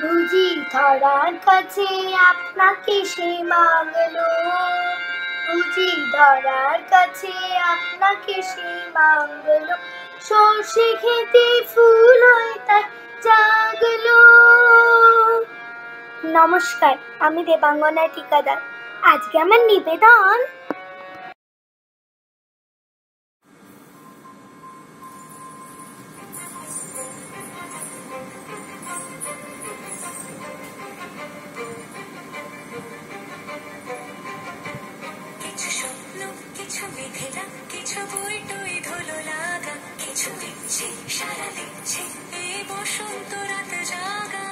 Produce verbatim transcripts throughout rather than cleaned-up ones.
বুঝি ধরার কাছে আপনাকে সে মাগলো, বুঝি ধরার কাছে আপনাকে সে মাগলো, সর্ষে খেতে ফুল হয়ে তাই জাগলো। নমস্কার, আমি দেবাঙ্গনা ঠিকাদার। আজকে আমার নিবেদন কিছু মেঘেলা, কিছু বই টই ধুলো লাগা, কিছু দিচ্ছে সারা দিচ্ছে এই বসন্ত রাত জাগা।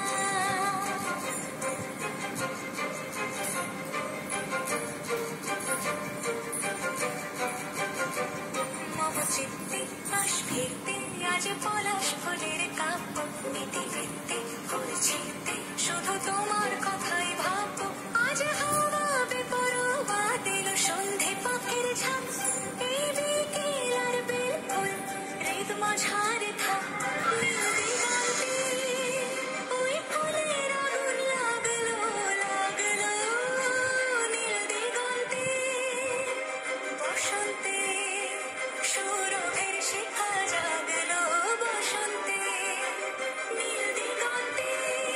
মম চিত্তে পাশ ফিরতে আজ পলাশ ফুলের কাব্য, নীতি বৃত্তে ফুল ছিঁড়তে শুধু তোমার কথাই ভাববো। আজ হাওয়া বেপরোয়া দিল সন্ধে পাখির ঝাঁক, এই বিকেল আর বেলফুল হৃদ মাঝারে থাক। নীল দিগন্তে ওই ফুলের আগুন লাগলো লাগলো, নীল দিগন্তে বসন্তে সৌরভের শিখা জাগলো, বসন্তে নীল দিগন্তে।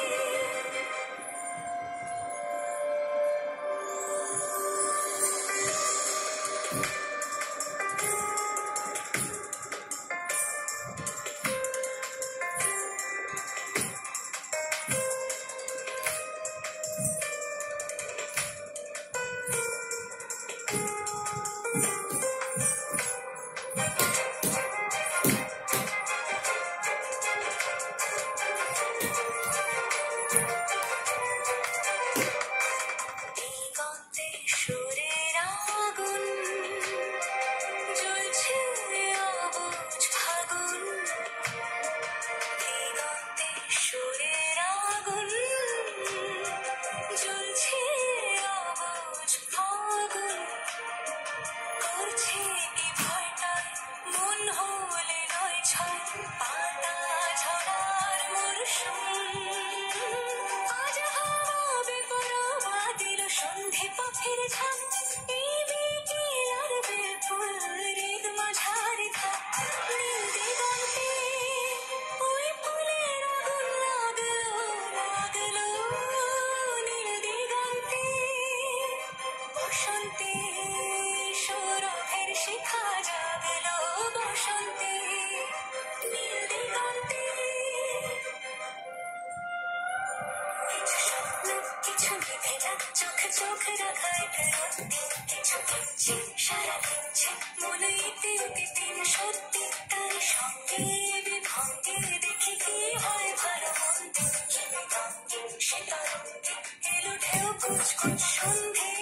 দিগন্তে সুরের আগুন জ্বলছে অবুঝ ফাগুন, দিগন্তে সুরের আগুন জ্বলছে অবুঝ ফাগুন। করছে কি ভয়টায় মন হলে নয় ছয়, পাতা ঝরার মরশুম। আজ হাওয়া বেপরোয়া দিল সন্ধে পাখির ঝাঁক, এই বিকেল আর বেলফুল হৃদ মাঝারে থাক। নীল দিগন্তে ওই ফুলের আগুন লাগলো লাগলো, নীল দিগন্তে বসন্তে সৌরভের শিখা জাগলো, বসন্তে নীল দিগন্তে। কিছু স্বপ্ন, কিছু মেঘেলা, চোখ চোখ রাখায় ফেরতি, কিছু দিচ্ছে সারা দিচ্ছে মনে ইতি উতি দিন সত্যি। তার সঙ্গে বিভঙ্গে দেখি কি হয় ভালো মন্দ, সে তরঙ্গে এলো ঢেউ কুচকুচ সন্ধে।